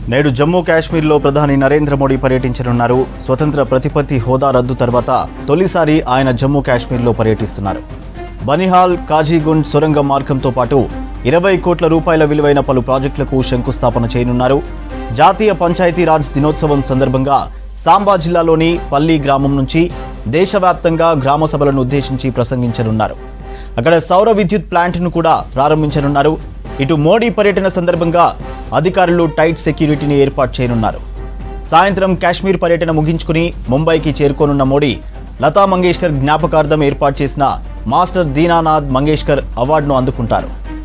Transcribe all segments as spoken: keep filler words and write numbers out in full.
నేడు జమ్మూ కాశ్మీర్లో ప్రధాని నరేంద్ర మోడీ పర్యటించనున్నారు. స్వతంత్ర ప్రతిపత్తి హోదా రద్దు తర్వాత తొలిసారి ఆయన జమ్మూ కాశ్మీర్లో పర్యటిస్తున్నారు. బనిహాల్ కాజీగుండ్ సొరంగ మార్గంతో పాటు ఇరవై కోట్ల రూపాయల విలువైన పలు ప్రాజెక్టులకు శంకుస్థాపన చేయనున్నారు. జాతీయ పంచాయతీరాజ్ దినోత్సవం సందర్భంగా సాంబా జిల్లాలోని పల్లి గ్రామం నుంచి దేశవ్యాప్తంగా గ్రామ సభలను ఉద్దేశించి ప్రసంగించనున్నారు. అక్కడ సౌర విద్యుత్ ప్లాంట్ను కూడా ప్రారంభించనున్నారు. ఇటు మోడీ పర్యటన సందర్భంగా అధికారులు టైట్ సెక్యూరిటీని ఏర్పాటు చేయనున్నారు. సాయంత్రం కాశ్మీర్ పర్యటన ముగించుకుని ముంబైకి చేరుకోనున్న మోడీ లతా మంగేష్కర్ జ్ఞాపకార్థం ఏర్పాటు చేసిన మాస్టర్ దీనానాథ్ మంగేష్కర్ అవార్డును అందుకుంటారు.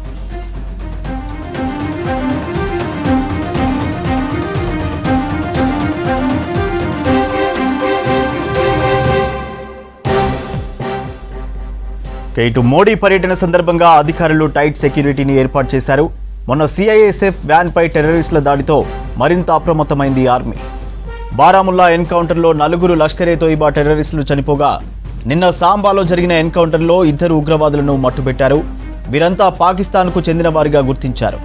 ఇటు మోడీ పర్యటన సందర్భంగా అధికారులు టైట్ సెక్యూరిటీని ఏర్పాటు చేశారు. మొన్న సిఐఎస్ఎఫ్ వ్యాన్పై టెర్రరిస్టుల దాడితో మరింత అప్రమత్తమైంది ఆర్మీ. బారాముల్లా ఎన్కౌంటర్లో నలుగురు లష్కరే తోయిబా టెర్రరిస్టులు చనిపోగా నిన్న సాంబాలో జరిగిన ఎన్కౌంటర్లో ఇద్దరు ఉగ్రవాదులను మట్టుబెట్టారు. వీరంతా పాకిస్తాన్కు చెందిన వారిగా గుర్తించారు.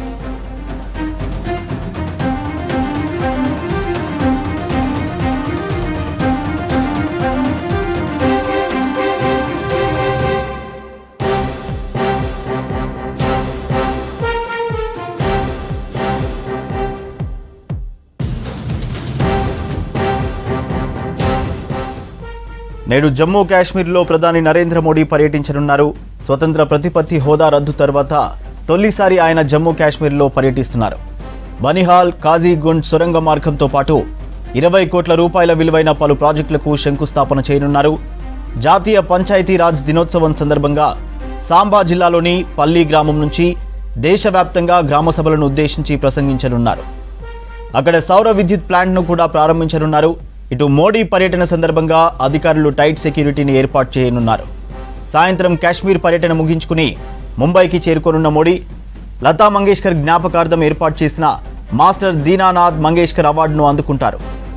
నేడు జమ్మూ కాశ్మీర్లో ప్రధాని నరేంద్ర మోడీ పర్యటించనున్నారు. స్వతంత్ర ప్రతిపత్తి హోదా రద్దు తర్వాత తొలిసారి ఆయన జమ్మూ కాశ్మీర్లో పర్యటిస్తున్నారు. బనిహాల్ కాజీగుండ్ సొరంగ మార్గంతో పాటు ఇరవై కోట్ల రూపాయల విలువైన పలు ప్రాజెక్టులకు శంకుస్థాపన చేయనున్నారు. జాతీయ పంచాయతీరాజ్ దినోత్సవం సందర్భంగా సాంబా జిల్లాలోని పల్లి గ్రామం నుంచి దేశవ్యాప్తంగా గ్రామ సభలను ఉద్దేశించి ప్రసంగించనున్నారు. అక్కడ సౌర విద్యుత్ ప్లాంట్ను కూడా ప్రారంభించనున్నారు. ఇటు మోడీ పర్యటన సందర్భంగా అధికారులు టైట్ సెక్యూరిటీని ఏర్పాటు చేయనున్నారు. సాయంత్రం కాశ్మీర్ పర్యటన ముగించుకుని ముంబైకి చేరుకోనున్న మోడీ లతా మంగేష్కర్ జ్ఞాపకార్థం ఏర్పాటు చేసిన మాస్టర్ దీనానాథ్ మంగేష్కర్ అవార్డును అందుకుంటారు.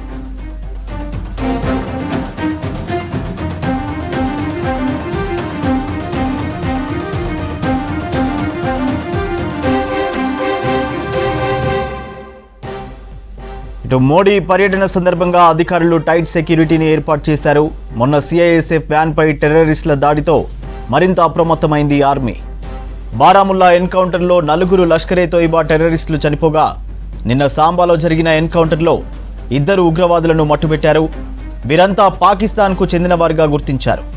ఇటు మోడీ పర్యటన సందర్భంగా అధికారులు టైట్ సెక్యూరిటీని ఏర్పాటు చేశారు. మొన్న సిఐఎస్ఎఫ్ వ్యాన్పై టెర్రరిస్టుల దాడితో మరింత అప్రమత్తమైంది ఆర్మీ. బారాముల్లా ఎన్కౌంటర్లో నలుగురు లష్కరే తోయిబా టెర్రరిస్టులు చనిపోగా నిన్న సాంబాలో జరిగిన ఎన్కౌంటర్లో ఇద్దరు ఉగ్రవాదులను మట్టుబెట్టారు. వీరంతా పాకిస్తాన్కు చెందిన వారిగా గుర్తించారు.